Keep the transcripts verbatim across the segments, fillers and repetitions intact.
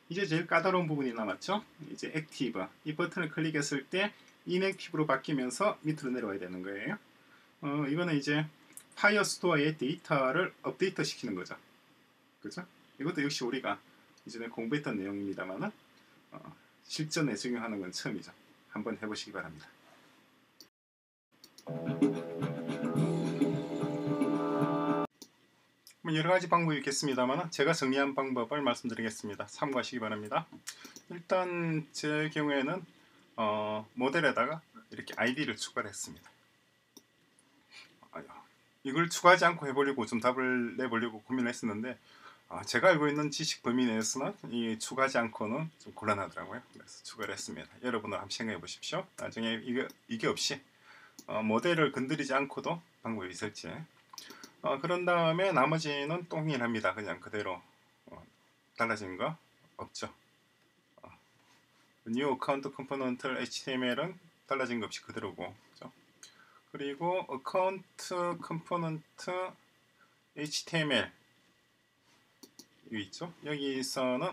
이제 제일 까다로운 부분이 남았죠. 이제 액티브 이 버튼을 클릭했을 때 인액티브로 바뀌면서 밑으로 내려와야 되는 거예요. 어, 이거는 이제 파이어스토어의 데이터를 업데이트 시키는 거죠. 그죠? 이것도 역시 우리가 이전에 공부했던 내용입니다만 어, 실전에 적용하는 건 처음이죠. 한번 해보시기 바랍니다. 여러 가지 방법이 있겠습니다만 제가 정리한 방법을 말씀드리겠습니다. 참고하시기 바랍니다. 일단 제 경우에는 어, 모델에다가 이렇게 아이디를 추가를 했습니다. 이걸 추가하지 않고 해보려고 좀 답을 내보려고 고민을 했었는데 어, 제가 알고 있는 지식 범위 내에서는 이 추가하지 않고는 좀 곤란하더라고요. 그래서 추가를 했습니다. 여러분들 한번 생각해 보십시오. 나중에 이게, 이게 없이 어, 모델을 건드리지 않고도 방법이 있을지. 어, 그런 다음에 나머지는 동일합니다. 그냥 그대로 어, 달라진 거 없죠. 어, New Account Component 에이치티엠엘은 달라진 거 없이 그대로고, 그죠? 그리고 Account Component 에이치티엠엘 여기 있죠? 여기서는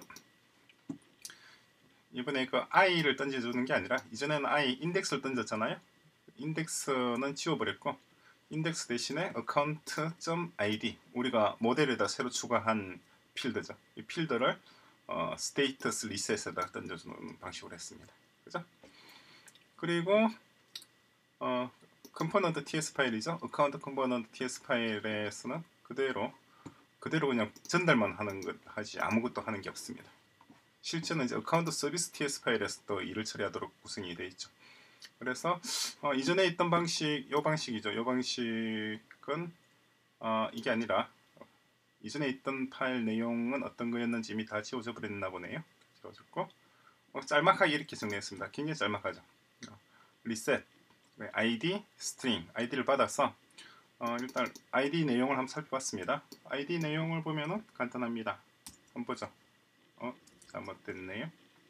이번에 그 i를 던져주는 게 아니라 이전에는 i 인덱스를 던졌잖아요. 인덱스는 지워버렸고 인덱스 대신에 account.id 우리가 모델에다 새로 추가한 필드죠. 이 필드를 어, 스테이터스 리셋에다 던져주는 방식으로 했습니다. 그죠? 그리고 어, 컴포넌트 ts 파일이죠. account 컴포넌트 ts 파일에서는 그대로 그대로 그냥 전달만 하는 것 하지 아무것도 하는 게 없습니다. 실제는 이제 account 서비스 ts 파일에서 또 일을 처리하도록 구성이 되어 있죠. 그래서 어, 이전에 있던 방식, 요 방식이죠. 요 방식은 어, 이게 아니라 이전에 있던 파일 내용은 어떤 거였는지 이미 다 지워져 버렸나 보네요. 지워졌고 어, 짤막하게 이렇게 정리했습니다. 굉장히 짤막하죠. 어, 리셋, 아이디, 스트링, 아이디를 받아서 어, 일단 아이디 내용을 한번 살펴봤습니다. 아이디 내용을 보면은 간단합니다. 한번 보죠. 어, 잘못됐네요.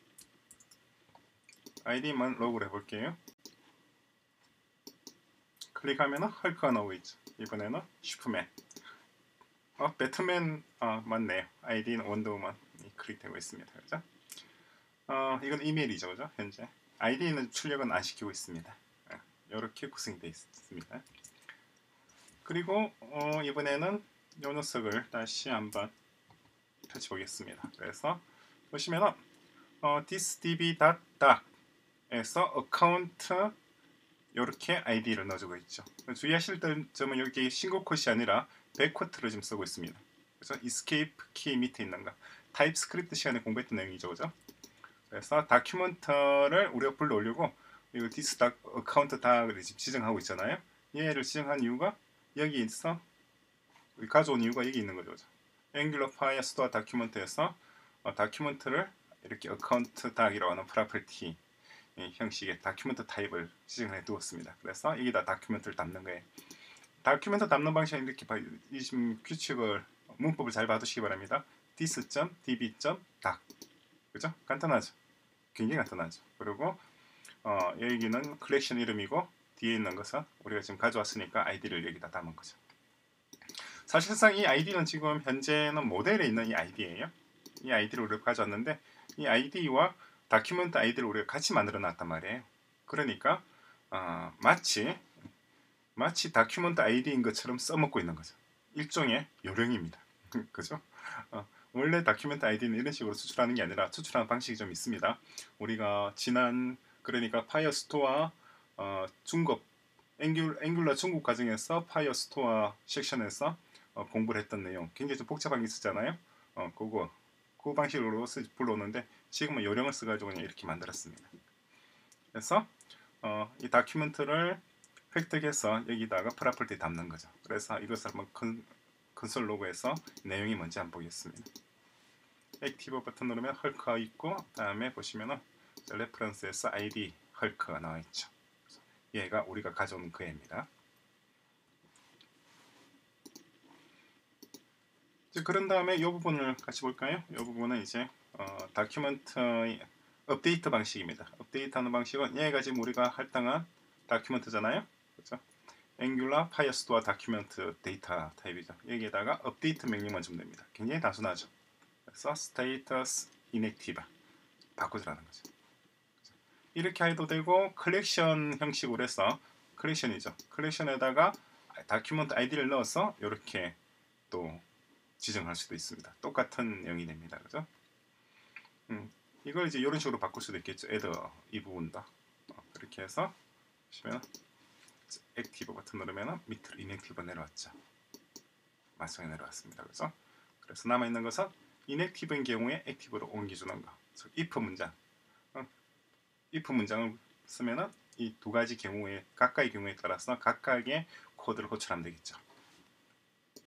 아이디만 로그를 해볼게요. 클릭하면 헐크가 나오고 있죠. 이번에는 슈퍼맨. 어, 배트맨 어, 맞네요. 아이디는 원더우먼이 클릭되고 있습니다. 그죠? 어, 이건 이메일이죠, 그죠? 현재 아이디는 출력은 안 시키고 있습니다. 어, 이렇게 구성이 되어 있습니다. 그리고 어, 이번에는 이 녀석을 다시 한번 펼쳐보겠습니다. 그래서 보시면은 어, thisdb.doc에서 account 이렇게 아이디를 넣어주고 있죠. 주의하실 점은 여기 싱글 컷이 아니라 백코트를 지금 쓰고 있습니다. 그래서 escape 키 밑에 있는 거 타입스크립트 시간에 공부했던 내용이죠, 그죠? 그래서 다큐멘트를 우리가 불러오려고 이거 this account 닥을 지금 지정하고 있잖아요. 얘를 지정한 이유가 여기 있어 가져온 이유가 여기 있는 거죠, 그죠? Angular Firestore 다큐멘트에서 어, 다큐멘트를 이렇게 account 닥이라고 하는 프로퍼티 형식의 다큐멘트 타입을 지정해 두었습니다. 그래서 여기다 다큐멘트를 담는 거예요. 다큐멘트 담는 방식은 이렇게 이 지금 규칙을 문법을 잘 봐두시기 바랍니다. this.db.doc 그죠? 간단하죠? 굉장히 간단하죠. 그리고 어, 여기는 컬렉션 이름이고 뒤에 있는 것은 우리가 지금 가져왔으니까 아이디를 여기다 담은 거죠. 사실상 이 아이디는 지금 현재는 모델에 있는 이 아이디예요. 이 아이디를 우리가 가져왔는데 이 아이디와 다큐멘트 아이디를 우리가 같이 만들어 놨단 말이에요. 그러니까 어, 마치 마치 다큐멘트 아이디인 것처럼 써먹고 있는 거죠. 일종의 요령입니다. 그죠? 어, 원래 다큐멘트 아이디는 이런 식으로 추출하는 게 아니라 추출하는 방식이 좀 있습니다. 우리가 지난 그러니까 파이어스토어 어, 중급 앵귤, 앵귤러 중급 과정에서 파이어스토어 섹션에서 어, 공부를 했던 내용 굉장히 좀 복잡한 게 있었잖아요. 어, 그거 그 방식으로 불러오는데 지금은 요령을 써가지고 그냥 이렇게 만들었습니다. 그래서 어, 이 다큐멘트를 획득해서 여기다가 프로퍼티 담는 거죠. 그래서 이것을 한번 컨, 컨솔 로그에서 내용이 뭔지 한번 보겠습니다. 액티브 버튼 누르면 헐크가 있고 다음에 보시면은 레퍼런스에서 아이디 헐크가 나와 있죠. 얘가 우리가 가져온 그 애입니다. 그런 다음에 이 부분을 같이 볼까요? 이 부분은 이제 어, 다큐멘트 업데이트 방식입니다. 업데이트하는 방식은 얘가 지금 우리가 할당한 다큐멘트잖아요. 그렇죠? Angular Firestore 다큐멘트 데이터 타입이죠. 여기에다가 업데이트 명령만 주면 됩니다. 굉장히 단순하죠. 그래서 status inactive 바꾸자라는 거죠. 이렇게 해도 되고 컬렉션 형식으로 해서 컬렉션이죠. 컬렉션에다가 다큐멘트 아이디를 넣어서 이렇게 또 지정할 수도 있습니다. 똑같은 내용이 됩니다. 그죠? 음, 이걸 이제 이런 식으로 바꿀 수도 있겠죠. add 이 부분도 어, 그렇게 해서 보시면 액티브 버튼 누르면 밑으로 inactive 내려왔죠. 마스에 내려왔습니다. 그죠? 그래서 남아있는 것은 inactive인 경우에 액티브로 옮겨주는 거. 그래서 if 문장 어, if 문장을 쓰면은 이 두 가지 경우에 각각의 경우에 따라서 각각의 코드를 호출하면 되겠죠.